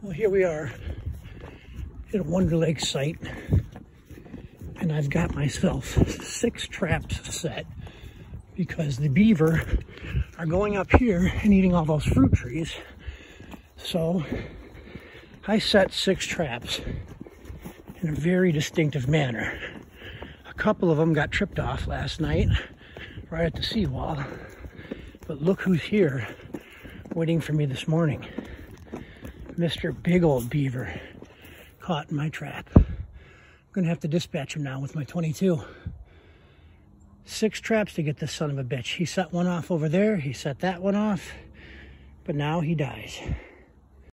Well, here we are at a Wonder Lake site, and I've got myself 6 traps set because the beaver are going up here and eating all those fruit trees. So I set 6 traps in a very distinctive manner. A couple of them got tripped off last night right at the seawall, but look who's here waiting for me this morning. Mr. Big Old Beaver caught in my trap. I'm gonna have to dispatch him now with my 22. 6 traps to get this son of a bitch. He set one off over there, he set that one off, but now he dies.